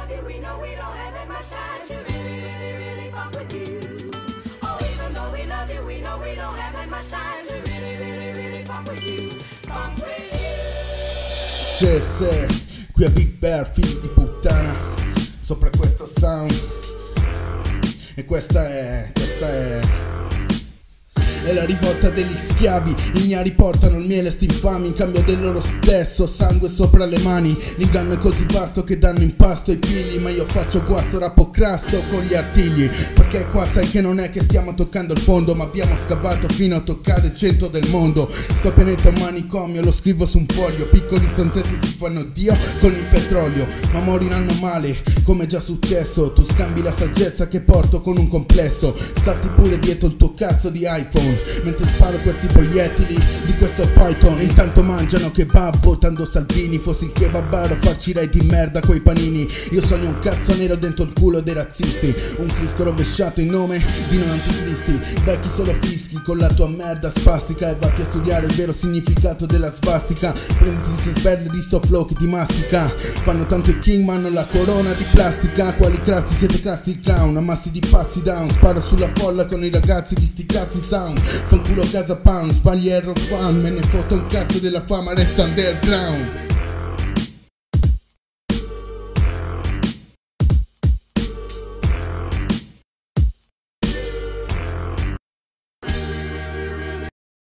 love you, we know we don't have that much time to really, really, really funk with you. Oh, even though we love you, we know we don't have that much time to really, really, really funk with you. Funk with you. Se, qui a Big Bear, figli di puttana, sopra questo sound. E questa è la rivolta degli schiavi. Ignari portano il miele sti infami in cambio del loro stesso sangue sopra le mani. L'inganno è così vasto che danno in pasto ai figli, ma io faccio guasto, rappo crasto con gli artigli. Perché qua sai che non è che stiamo toccando il fondo, ma abbiamo scavato fino a toccare il centro del mondo. Sto pianeta un manicomio, lo scrivo su un foglio. Piccoli stonzetti si fanno Dio con il petrolio, ma moriranno male come già successo. Tu scambi la saggezza che porto con un complesso. Stati pure dietro il tuo cazzo di iPhone mentre sparo questi proiettili di questo Python. Intanto mangiano kebab votando Salvini. Fossi il kebabaro a farci rai di merda coi panini. Io sogno un cazzo nero dentro il culo dei razzisti, un Cristo rovesciato in nome di noi anticristi. Becchi solo fischi con la tua merda spastica e vatti a studiare il vero significato della svastica. Prenditi se sberle di sto flow che ti mastica. Fanno tanto i king ma hanno la corona di plastica. Quali crasti siete crasti clown, ammassi di pazzi down. Sparo sulla folla con i ragazzi di sti cazzi sound. Fanculo casa pound, sbagli error fan, me ne foto un cazzo della fama, resto underground.